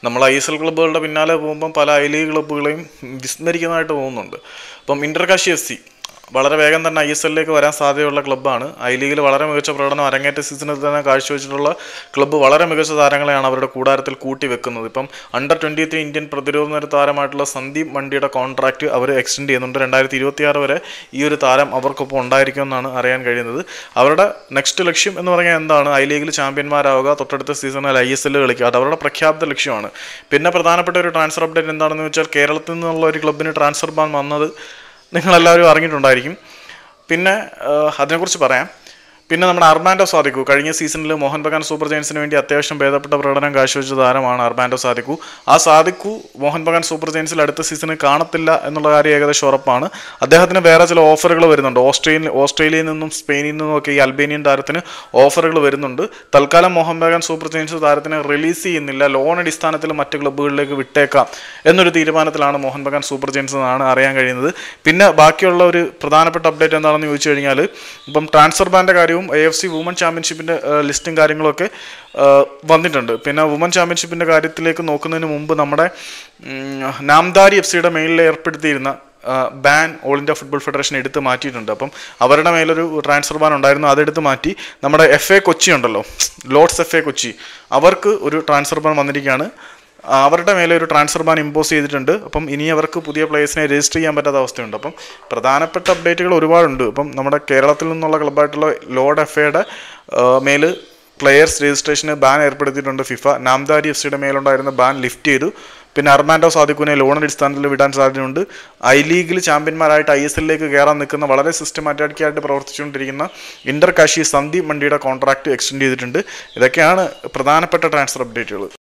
നമ്മൾ ISL ക്ലബ്ബുകളുടെ പിന്നാലെ പോകുമ്പം പല ഐ ലീഗ് ക്ലബ്ബുകളെയും വിസ്മരിക്കുന്നതായിട്ട് തോന്നുന്നുണ്ട്. അപ്പം ഇന്റർകാശി FC വളരെ വേഗം തന്നെ ISLലേക്ക് വരാൻ സാധ്യതയുള്ള ക്ലബ്ബാണ്. ഐ ലീഗിൽ വളരെ മികച്ച പ്രകടനം അരങ്ങേറ്റ സീസണിൽ തന്നെ കാഴ്ചവെച്ചിട്ടുള്ള ക്ലബ്ബ് വളരെ മികച്ച താരങ്ങളെയാണ് അവരുടെ കൂടാരത്തിൽ കൂട്ടി വെക്കുന്നത്. ഇപ്പം അണ്ടർ 23 ഇന്ത്യൻ പ്രതിരോധ നിര താരമായിട്ടുള്ള സന്ദീപ് മണ്ടിയുടെ കോൺട്രാക്റ്റ് അവർ എക്സ്റ്റെൻഡ് ചെയ്യുന്നുണ്ട്. 2026 വരെ ഈ ഒരു താരം അവർക്കൊപ്പം ഉണ്ടായിരിക്കുമെന്നാണ് അറിയാൻ കഴിയുന്നത്. അവരുടെ നെക്സ്റ്റ് ലക്ഷ്യം എന്ന് പറഞ്ഞാൽ എന്താണ്? ഐ ലീഗിൽ ചാമ്പ്യന്മാരാവുക, തൊട്ടടുത്ത സീസണിൽ ISL കളിക്കുക. അത് അവരുടെ പ്രഖ്യാപിത ലക്ഷ്യമാണ്. പിന്നെ പ്രധാനപ്പെട്ട ഒരു ട്രാൻസ്ഫർ അപ്ഡേറ്റ് എന്താണെന്ന് വെച്ചാൽ കേരളത്തിൽ നിന്നുള്ള ഒരു ക്ലബ്ബിന് ട്രാൻസ്ഫർ ബാൻ വന്നത് നിങ്ങളെല്ലാവരും അറിഞ്ഞിട്ടുണ്ടായിരിക്കും. പിന്നെ അതിനെക്കുറിച്ച് പറയാം. പിന്നെ നമ്മുടെ അർമാൻഡോ സാദിക്കു കഴിഞ്ഞ സീസണിൽ മോഹൻ ബഗാൻ സൂപ്പർ ജയൻസിന് വേണ്ടി അത്യാവശ്യം ഭേദപ്പെട്ട പ്രകടനം കാഴ്ചവെച്ച താരമാണ് അർമാൻഡോ സാദിക്കു. ആ സാദിക്കു മോഹൻ ബഗാൻ സൂപ്പർ ജയൻസിൽ അടുത്ത സീസണിൽ കാണത്തില്ല എന്നുള്ള കാര്യം ഏകദേശം ഉറപ്പാണ്. അദ്ദേഹത്തിന് വേറെ ചില ഓഫറുകൾ വരുന്നുണ്ട്. ഓസ്ട്രേലിയയിൽ നിന്നും സ്പെയിനിൽ നിന്നും ഒക്കെ ഈ അൽബേനിയൻ താരത്തിന് ഓഫറുകൾ വരുന്നുണ്ട്. തൽക്കാലം മോഹൻ ബഗാൻ സൂപ്പർ ജയൻസ് താരത്തിനെ റിലീസ് ചെയ്യുന്നില്ല, ലോൺ അടിസ്ഥാനത്തിൽ മറ്റ് ക്ലബ്ബുകളിലേക്ക് വിട്ടേക്കാം എന്നൊരു തീരുമാനത്തിലാണ് മോഹൻ ബഗാൻ സൂപ്പർ ജയൻസ് എന്നാണ് അറിയാൻ കഴിയുന്നത്. പിന്നെ ബാക്കിയുള്ള ഒരു പ്രധാനപ്പെട്ട അപ്ഡേറ്റ് എന്താണെന്ന് ചോദിച്ചു കഴിഞ്ഞാൽ ഇപ്പം ട്രാൻസ്ഫർ ബാൻ്റെ കാര്യവും AFC വുമൺ ചാമ്പ്യൻഷിപ്പിൻ്റെ ലിസ്റ്റും കാര്യങ്ങളൊക്കെ വന്നിട്ടുണ്ട്. പിന്നെ വുമൺ ചാമ്പ്യൻഷിപ്പിൻ്റെ കാര്യത്തിലേക്ക് നോക്കുന്നതിന് മുമ്പ് നമ്മുടെ നാംദാരി FC മേലിൽ ഏർപ്പെടുത്തിയിരുന്ന ban all India football federation എടുത്ത് മാറ്റിയിട്ടുണ്ട്. അപ്പം അവരുടെ മേലൊരു ട്രാൻസ്ഫർ ബാൻ ഉണ്ടായിരുന്നു, അതെടുത്ത് മാറ്റി നമ്മുടെ FA കൊച്ചി ഉണ്ടല്ലോ, ലോർഡ്സ് FA കൊച്ചി, അവർക്ക് ഒരു ട്രാൻസ്ഫർ ബാൻ വന്നിരിക്കുകയാണ്. അവരുടെ മേലെ ഒരു ട്രാൻസ്ഫർ ബാൻ ഇമ്പോസ് ചെയ്തിട്ടുണ്ട്. അപ്പം ഇനി അവർക്ക് പുതിയ പ്ലേയേഴ്സിനെ രജിസ്റ്റർ ചെയ്യാൻ പറ്റാത്ത അവസ്ഥയുണ്ട്. അപ്പം പ്രധാനപ്പെട്ട അപ്ഡേറ്റുകൾ ഒരുപാടുണ്ട്. ഇപ്പം നമ്മുടെ കേരളത്തിൽ നിന്നുള്ള ക്ലബ്ബായിട്ടുള്ള ലോർഡ് FAയുടെ മേൽ പ്ലെയേഴ്സ് രജിസ്ട്രേഷന് ബാൻ ഏർപ്പെടുത്തിയിട്ടുണ്ട് ഫിഫ. നാംദാരി FC മേലുണ്ടായിരുന്ന ബാൻ ലിഫ്റ്റ് ചെയ്തു. പിന്നെ അർമാൻഡോ സാദിക്കുവിനെ ലോൺ അടിസ്ഥാനത്തിൽ വിടാൻ സാധ്യതയുണ്ട്. ഐ ലീഗിൽ ചാമ്പ്യന്മാരായിട്ട് ISLലേക്ക് കയറാൻ നിൽക്കുന്ന വളരെ സിസ്റ്റമാറ്റിക് ആയിട്ട് പ്രവർത്തിച്ചുകൊണ്ടിരിക്കുന്ന ഇന്റർകാശി സന്ദീപ് മണ്ടിയുടെ കോൺട്രാക്ട് എക്സ്റ്റെൻഡ് ചെയ്തിട്ടുണ്ട്. ഇതൊക്കെയാണ് പ്രധാനപ്പെട്ട ട്രാൻസ്ഫർ അപ്ഡേറ്റുകൾ.